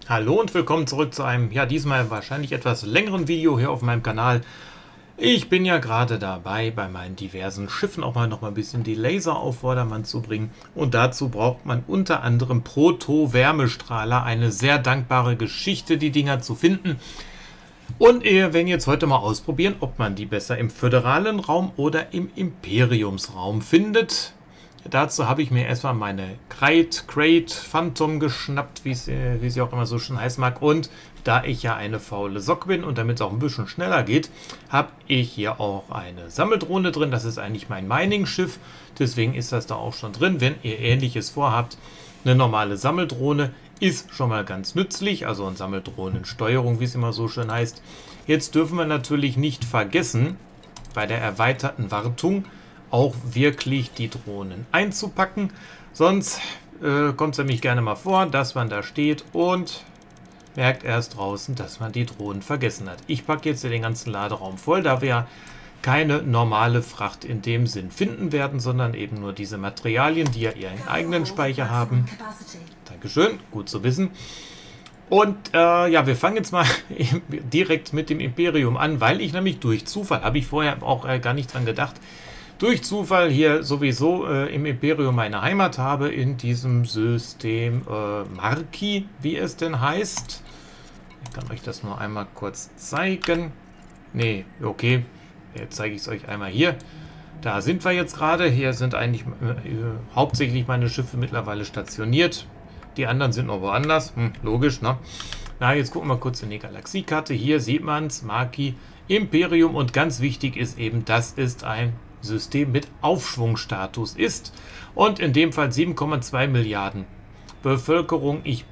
Hallo und willkommen zurück zu einem, ja diesmal wahrscheinlich etwas längeren Video hier auf meinem Kanal. Ich bin ja gerade dabei, bei meinen diversen Schiffen auch noch mal ein bisschen die Laser auf Vordermann zu bringen. Und dazu braucht man unter anderem Proto-Wärmestrahler, eine sehr dankbare Geschichte, die Dinger zu finden. Und wir werden jetzt heute mal ausprobieren, ob man die besser im föderalen Raum oder im Imperiumsraum findet. Dazu habe ich mir erstmal meine Crate Phantom geschnappt, wie sie auch immer so schön heißen mag. Und da ich ja eine faule Socke bin und damit es auch ein bisschen schneller geht, habe ich hier auch eine Sammeldrohne drin. Das ist eigentlich mein Mining-Schiff, deswegen ist das da auch schon drin. Wenn ihr Ähnliches vorhabt, eine normale Sammeldrohne ist schon mal ganz nützlich, also eine Sammeldrohnensteuerung, wie es immer so schön heißt. Jetzt dürfen wir natürlich nicht vergessen, bei der erweiterten Wartung auch wirklich die Drohnen einzupacken. Sonst kommt es nämlich gerne mal vor, dass man da steht und merkt erst draußen, dass man die Drohnen vergessen hat. Ich packe jetzt hier den ganzen Laderaum voll, da wir keine normale Fracht in dem Sinn finden werden, sondern eben nur diese Materialien, die ja ihren eigenen Speicher haben. Dankeschön, gut zu wissen. Und ja, wir fangen jetzt mal direkt mit dem Imperium an, weil ich nämlich durch Zufall, habe ich vorher auch gar nicht dran gedacht, durch Zufall hier sowieso im Imperium meine Heimat habe, in diesem System Marki, wie es denn heißt. Ich kann euch das nur einmal kurz zeigen. Nee, okay, jetzt zeige ich es euch einmal hier. Da sind wir jetzt gerade. Hier sind eigentlich hauptsächlich meine Schiffe mittlerweile stationiert. Die anderen sind noch woanders. Logisch, ne? Na, jetzt gucken wir kurz in die Galaxiekarte. Hier sieht man es, Marki, Imperium. Und ganz wichtig ist eben, das ist ein System mit Aufschwungstatus ist und in dem Fall 7,2 Milliarden Bevölkerung. Ich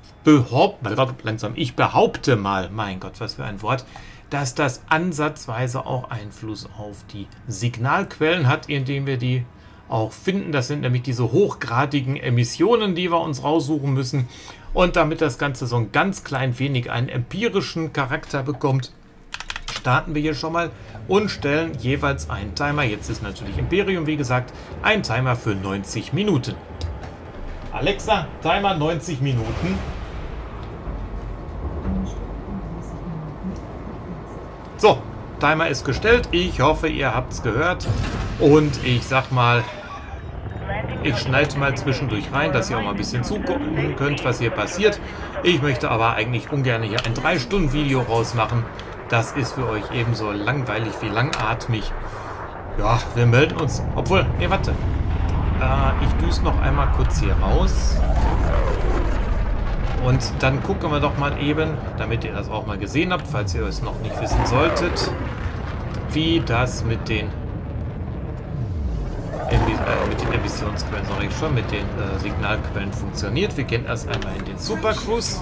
behaupte mal, mein Gott, was für ein Wort, dass das ansatzweise auch Einfluss auf die Signalquellen hat, indem wir die auch finden. Das sind nämlich diese hochgradigen Emissionen, die wir uns raussuchen müssen. Und damit das Ganze so ein ganz klein wenig einen empirischen Charakter bekommt, starten wir hier schon mal und stellen jeweils einen Timer. Jetzt ist natürlich Imperium, wie gesagt, ein Timer für 90 Minuten. Alexa, Timer 90 Minuten. So, Timer ist gestellt. Ich hoffe, ihr habt es gehört. Und ich sag mal, ich schneide mal zwischendurch rein, dass ihr auch mal ein bisschen zugucken könnt, was hier passiert. Ich möchte aber eigentlich ungern hier ein 3-Stunden-Video rausmachen. Das ist für euch ebenso langweilig wie langatmig. Ja, wir melden uns. Obwohl, nee, warte. Ich düse noch einmal kurz hier raus. Und dann gucken wir doch mal eben, damit ihr das auch mal gesehen habt, falls ihr es noch nicht wissen solltet, wie das mit den Emissionsquellen, sage ich schon, mit den Signalquellen funktioniert. Wir gehen erst einmal in den Super Cruise.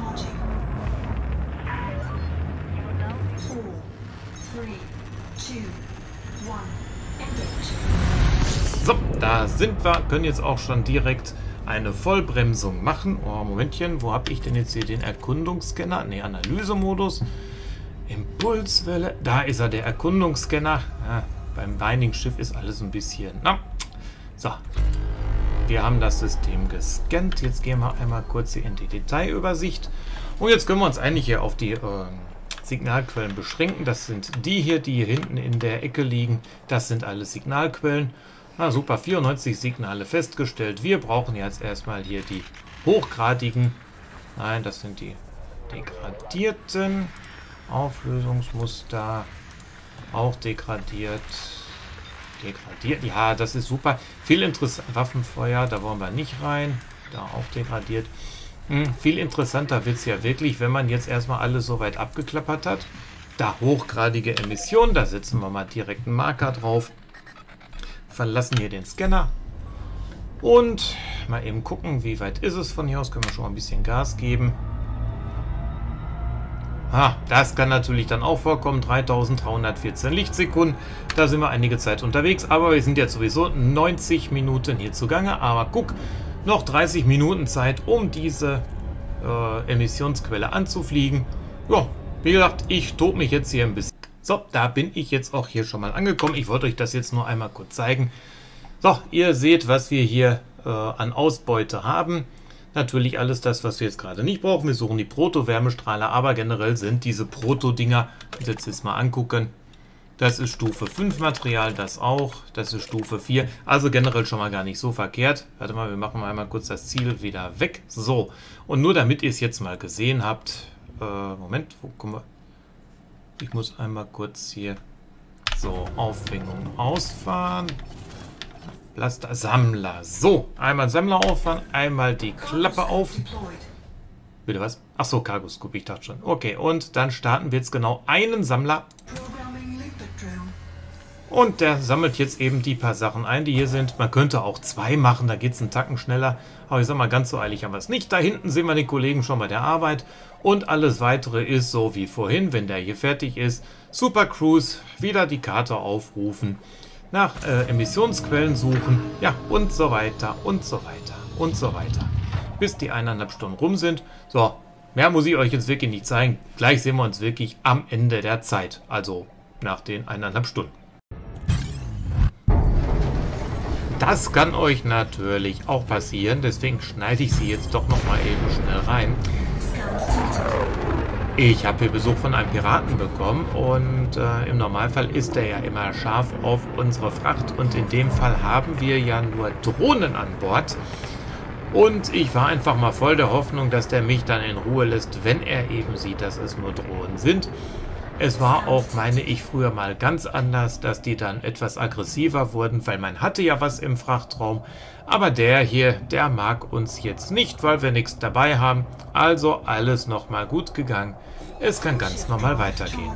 So, da sind wir, können jetzt auch schon direkt eine Vollbremsung machen. Oh, Momentchen, wo habe ich denn jetzt hier den Erkundungsscanner? Ne, Analysemodus. Impulswelle, da ist er, der Erkundungsscanner. Ja, beim Mining-Schiff ist alles ein bisschen... Na. So, wir haben das System gescannt. Jetzt gehen wir einmal kurz hier in die Detailübersicht. Und jetzt können wir uns eigentlich hier auf die Signalquellen beschränken. Das sind die hier hinten in der Ecke liegen. Das sind alle Signalquellen. Na super, 94 Signale festgestellt. Wir brauchen jetzt erstmal hier die hochgradigen. Nein, das sind die degradierten. Auflösungsmuster. Auch degradiert. Degradiert. Ja, das ist super. Viel interessant. Waffenfeuer, da wollen wir nicht rein. Da auch degradiert. Viel interessanter wird es ja wirklich, wenn man jetzt erstmal alles soweit abgeklappert hat. Da hochgradige Emissionen, da setzen wir mal direkt einen Marker drauf. Verlassen hier den Scanner. Und mal eben gucken, wie weit ist es von hier aus. Können wir schon mal ein bisschen Gas geben. Das kann natürlich dann auch vorkommen. 3314 Lichtsekunden. Da sind wir einige Zeit unterwegs. Aber wir sind jetzt sowieso 90 Minuten hier zugange. Aber guck, noch 30 Minuten Zeit, um diese Emissionsquelle anzufliegen. Ja, wie gesagt, ich tobe mich jetzt hier ein bisschen. So, da bin ich jetzt auch hier schon mal angekommen. Ich wollte euch das jetzt nur einmal kurz zeigen. So, ihr seht, was wir hier an Ausbeute haben. natürlich alles das, was wir jetzt gerade nicht brauchen. Wir suchen die Proto-Wärmestrahler, aber generell sind diese Proto-Dinger, wenn wir uns jetzt mal angucken, das ist Stufe 5 Material, das auch, das ist Stufe 4, also generell schon mal gar nicht so verkehrt. Warte mal, wir machen mal einmal kurz das Ziel wieder weg. So, und nur damit ihr es jetzt mal gesehen habt, Moment, wo kommen wir? Ich muss einmal kurz hier so Aufhängung ausfahren. Blaster Sammler. So, einmal Sammler auffahren, einmal die Klappe auf. Bitte was? Achso, Cargo Scoop, ich dachte schon. Okay, und dann starten wir jetzt genau einen Sammler. Und der sammelt jetzt eben die paar Sachen ein, die hier sind. Man könnte auch 2 machen, da geht es einen Tacken schneller. Aber ich sag mal, ganz so eilig haben wir es nicht. Da hinten sehen wir den Kollegen schon bei der Arbeit. Und alles weitere ist so wie vorhin, wenn der hier fertig ist. Super Cruise, wieder die Karte aufrufen, nach Emissionsquellen suchen, ja, und so weiter und so weiter und so weiter. Bis die 1,5 Stunden rum sind. So, mehr muss ich euch jetzt wirklich nicht zeigen. Gleich sehen wir uns wirklich am Ende der Zeit. Also nach den 1,5 Stunden. Das kann euch natürlich auch passieren, deswegen schneide ich sie jetzt doch noch mal eben schnell rein. Ich habe hier Besuch von einem Piraten bekommen und im Normalfall ist er ja immer scharf auf unsere Fracht und in dem Fall haben wir ja nur Drohnen an Bord. Und ich war einfach mal voll der Hoffnung, dass der mich dann in Ruhe lässt, wenn er eben sieht, dass es nur Drohnen sind. Es war auch, meine ich, früher mal ganz anders, dass die dann etwas aggressiver wurden, weil man hatte ja was im Frachtraum. Aber der hier, der mag uns jetzt nicht, weil wir nichts dabei haben. Also alles nochmal gut gegangen. Es kann ganz normal weitergehen.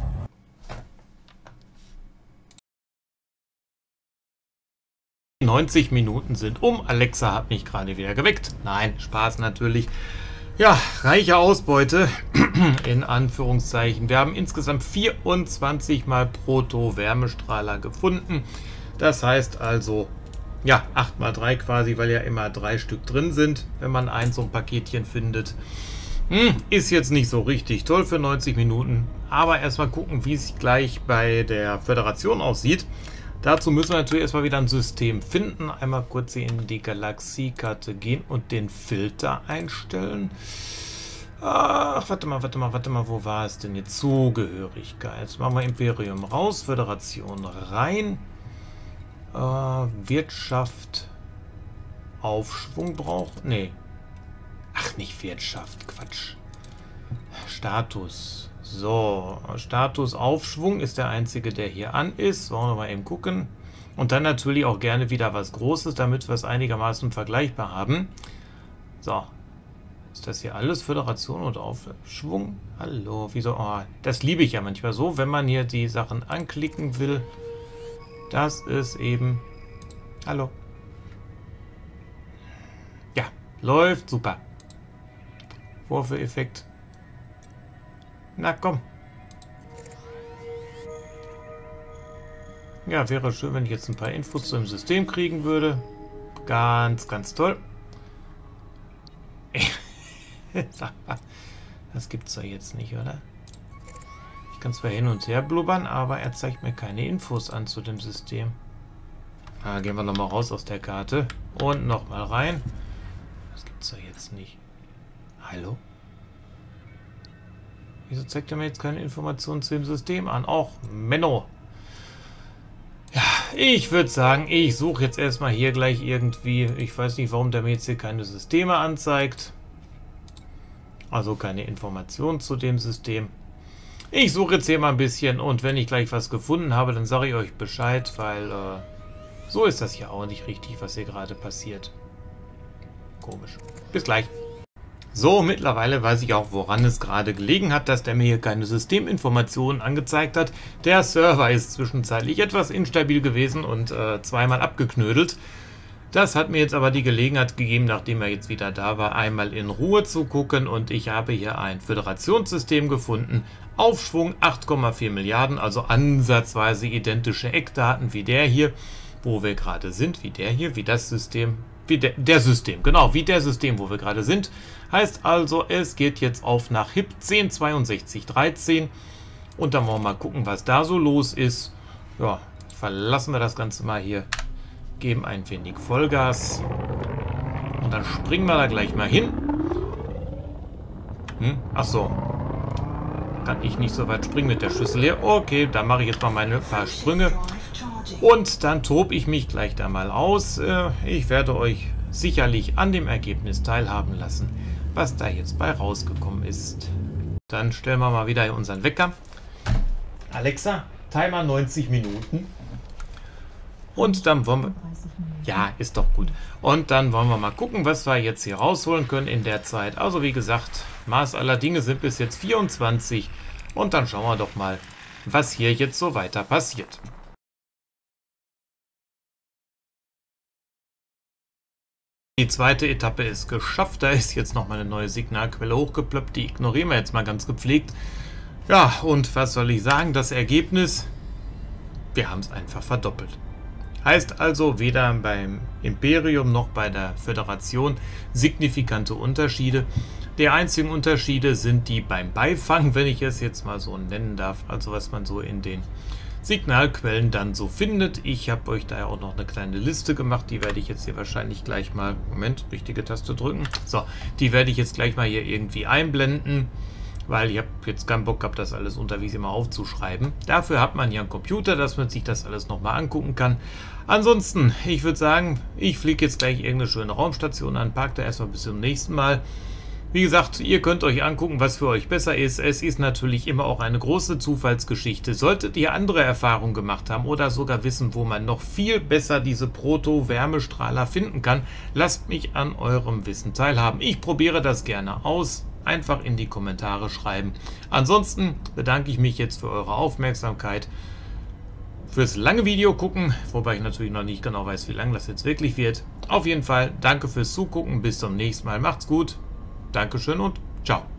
Die 90 Minuten sind um. Alexa hat mich gerade wieder geweckt. Nein, Spaß natürlich. Ja, reiche Ausbeute, in Anführungszeichen. Wir haben insgesamt 24 mal Proto-Wärmestrahler gefunden. Das heißt also, ja, 8 mal 3 quasi, weil ja immer 3 Stück drin sind, wenn man so ein Paketchen findet. Ist jetzt nicht so richtig toll für 90 Minuten, aber erstmal gucken, wie es gleich bei der Föderation aussieht. Dazu müssen wir natürlich erstmal wieder ein System finden. Einmal kurz hier in die Galaxiekarte gehen und den Filter einstellen. Ach, warte mal, wo war es denn jetzt? Zugehörigkeit. Jetzt machen wir Imperium raus, Föderation rein. Wirtschaft, Aufschwung braucht... Nee. Ach, nicht Wirtschaft, Quatsch. Status. So, Status Aufschwung ist der einzige, der hier an ist. Wollen wir mal eben gucken. Und dann natürlich auch gerne wieder was Großes, damit wir es einigermaßen vergleichbar haben. So. Ist das hier alles Föderation und Aufschwung? Hallo, wieso? Oh, das liebe ich ja manchmal so, wenn man hier die Sachen anklicken will. Das ist eben... Hallo. Ja, läuft super. Vorführeffekt. Na komm. Ja, wäre schön, wenn ich jetzt ein paar Infos zu dem System kriegen würde. Ganz, ganz toll. Das gibt's doch jetzt nicht, oder? Ich kann zwar hin und her blubbern, aber er zeigt mir keine Infos an zu dem System. Gehen wir nochmal raus aus der Karte. Und nochmal rein. Das gibt's doch jetzt nicht. Hallo? Wieso zeigt er mir jetzt keine Informationen zu dem System an? Och, Menno. Ja, ich würde sagen, ich suche jetzt erstmal hier gleich irgendwie... Ich weiß nicht, warum der mir jetzt hier keine Systeme anzeigt. Also keine Informationen zu dem System. Ich suche jetzt hier mal ein bisschen und wenn ich gleich was gefunden habe, dann sage ich euch Bescheid, weil so ist das ja auch nicht richtig, was hier gerade passiert. Komisch. Bis gleich. So, mittlerweile weiß ich auch, woran es gerade gelegen hat, dass der mir hier keine Systeminformationen angezeigt hat. Der Server ist zwischenzeitlich etwas instabil gewesen und zweimal abgeknödelt. Das hat mir jetzt aber die Gelegenheit gegeben, nachdem er jetzt wieder da war, einmal in Ruhe zu gucken und ich habe hier ein Föderationssystem gefunden. Aufschwung 8,4 Milliarden, also ansatzweise identische Eckdaten wie der hier, wo wir gerade sind, wie der hier, wie das System, wie der System, genau, wie der System, wo wir gerade sind. Heißt also, es geht jetzt auf nach HIP 106213 und dann wollen wir mal gucken, was da so los ist. Ja, verlassen wir das Ganze mal hier, geben ein wenig Vollgas Und dann springen wir da gleich mal hin. Ach so. Kann ich nicht so weit springen mit der Schüssel hier. Okay, dann mache ich jetzt mal meine paar Sprünge. Und dann tobe ich mich gleich da mal aus. Ich werde euch sicherlich an dem Ergebnis teilhaben lassen, was da jetzt bei rausgekommen ist. Dann stellen wir mal wieder unseren Wecker. Alexa, Timer 90 Minuten. Und dann wollen wir... Ja, ist doch gut. Und dann wollen wir mal gucken, was wir jetzt hier rausholen können in der Zeit. Also wie gesagt, Maß aller Dinge sind bis jetzt 24. Und dann schauen wir doch mal, was hier jetzt so weiter passiert. Die zweite Etappe ist geschafft. Da ist jetzt nochmal eine neue Signalquelle hochgeploppt. Die ignorieren wir jetzt mal ganz gepflegt. Ja, und was soll ich sagen? Das Ergebnis, wir haben es einfach verdoppelt. Heißt also weder beim Imperium noch bei der Föderation signifikante Unterschiede. Die einzigen Unterschiede sind die beim Beifang, wenn ich es jetzt mal so nennen darf. Also was man so in den Signalquellen dann so findet. Ich habe euch da ja auch noch eine kleine Liste gemacht. Die werde ich jetzt hier wahrscheinlich gleich mal... Moment, richtige Taste drücken. So, die werde ich jetzt gleich mal hier irgendwie einblenden. Weil ich habe jetzt keinen Bock gehabt, das alles unterwegs immer aufzuschreiben. Dafür hat man hier einen Computer, dass man sich das alles nochmal angucken kann. Ansonsten, ich würde sagen, ich fliege jetzt gleich irgendeine schöne Raumstation an, parke da erstmal bis zum nächsten Mal. Wie gesagt, ihr könnt euch angucken, was für euch besser ist. Es ist natürlich immer auch eine große Zufallsgeschichte. Solltet ihr andere Erfahrungen gemacht haben oder sogar wissen, wo man noch viel besser diese Proto-Wärmestrahler finden kann, lasst mich an eurem Wissen teilhaben. Ich probiere das gerne aus. Einfach in die Kommentare schreiben. Ansonsten bedanke ich mich jetzt für eure Aufmerksamkeit. Fürs lange Video gucken, wobei ich natürlich noch nicht genau weiß, wie lang das jetzt wirklich wird. Auf jeden Fall danke fürs Zugucken. Bis zum nächsten Mal. Macht's gut. Dankeschön und ciao.